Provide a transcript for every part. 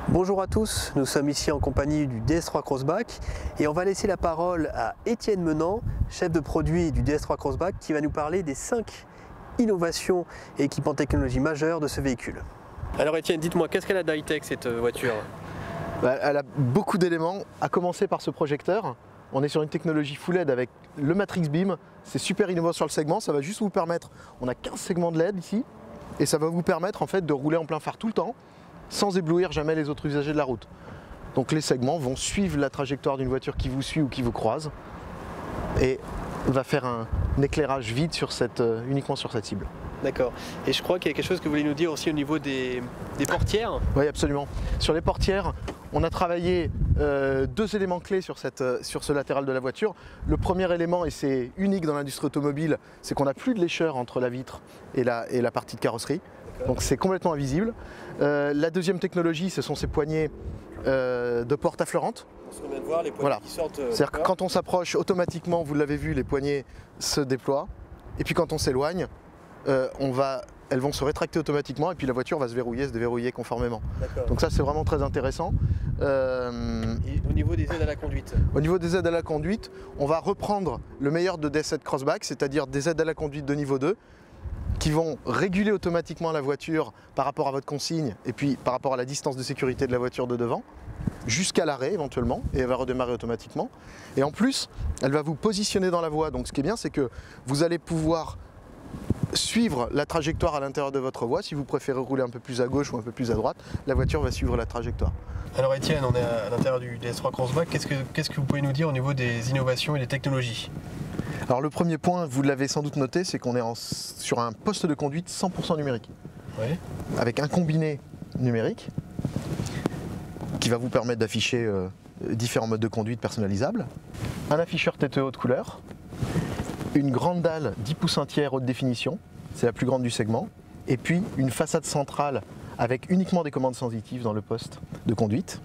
Bonjour à tous, nous sommes ici en compagnie du DS3 Crossback et on va laisser la parole à Étienne Menant, chef de produit du DS3 Crossback, qui va nous parler des 5 innovations et équipements technologiques majeurs de ce véhicule. Alors Étienne, dites-moi, qu'est-ce qu'elle a d'high-tech cette voiture? Elle a beaucoup d'éléments, à commencer par ce projecteur. On est sur une technologie full LED avec le Matrix Beam, c'est super innovant sur le segment, ça va juste vous permettre, on a 15 segments de LED ici, et ça va vous permettre en fait de rouler en plein phare tout le temps, sans éblouir jamais les autres usagers de la route. Donc les segments vont suivre la trajectoire d'une voiture qui vous suit ou qui vous croise, et va faire un éclairage vide sur uniquement sur cette cible. D'accord. Et je crois qu'il y a quelque chose que vous voulez nous dire aussi au niveau des portières. Oui, absolument. Sur les portières, on a travaillé deux éléments clés sur ce latéral de la voiture. Le premier élément, et c'est unique dans l'industrie automobile, c'est qu'on n'a plus de lécheur entre la vitre et la partie de carrosserie. Donc c'est complètement invisible. La deuxième technologie, ce sont ces poignées de porte affleurante. Ce qu'on vient de voir, les poignées qui sortent. C'est-à-dire que quand on s'approche, automatiquement, vous l'avez vu, les poignées se déploient. Et puis quand on s'éloigne, elles vont se rétracter automatiquement et puis la voiture va se déverrouiller conformément. Donc ça c'est vraiment très intéressant. Et au niveau des aides à la conduite? Au niveau des aides à la conduite, on va reprendre le meilleur de DS7 Crossback, c'est-à-dire des aides à la conduite de niveau 2 qui vont réguler automatiquement la voiture par rapport à votre consigne et puis par rapport à la distance de sécurité de la voiture de devant, jusqu'à l'arrêt éventuellement, et elle va redémarrer automatiquement. Et en plus, elle va vous positionner dans la voie. Donc ce qui est bien, c'est que vous allez pouvoir suivre la trajectoire à l'intérieur de votre voie. Si vous préférez rouler un peu plus à gauche ou un peu plus à droite, la voiture va suivre la trajectoire. Alors Étienne, on est à l'intérieur du DS3 Crossback. Qu'est-ce que vous pouvez nous dire au niveau des innovations et des technologies? Alors le premier point, vous l'avez sans doute noté, c'est qu'on est sur un poste de conduite 100% numérique. Oui. Avec un combiné numérique qui va vous permettre d'afficher différents modes de conduite personnalisables, un afficheur TTO de couleur, une grande dalle 10 pouces 1 tiers haute définition, c'est la plus grande du segment, et puis une façade centrale avec uniquement des commandes sensitives dans le poste de conduite.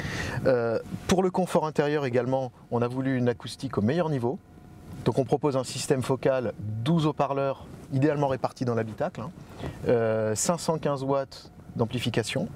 Pour le confort intérieur également, on a voulu une acoustique au meilleur niveau. Donc on propose un système focal, 12 haut-parleurs, idéalement répartis dans l'habitacle, 515 watts d'amplification.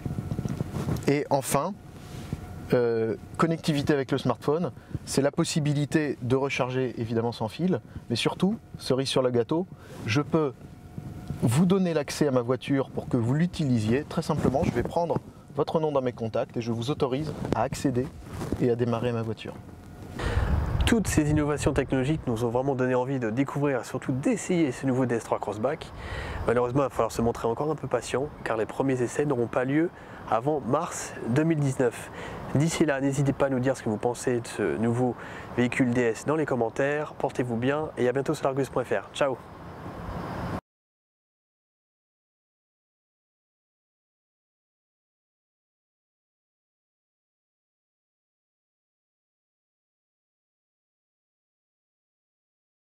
Et enfin, connectivité avec le smartphone, c'est la possibilité de recharger évidemment sans fil, mais surtout, cerise sur le gâteau, je peux vous donner l'accès à ma voiture pour que vous l'utilisiez. Très simplement, je vais prendre votre nom dans mes contacts et je vous autorise à accéder et à démarrer ma voiture. Toutes ces innovations technologiques nous ont vraiment donné envie de découvrir et surtout d'essayer ce nouveau DS3 Crossback. Malheureusement, il va falloir se montrer encore un peu patient car les premiers essais n'auront pas lieu avant mars 2019. D'ici là, n'hésitez pas à nous dire ce que vous pensez de ce nouveau véhicule DS dans les commentaires. Portez-vous bien et à bientôt sur largus.fr. Ciao!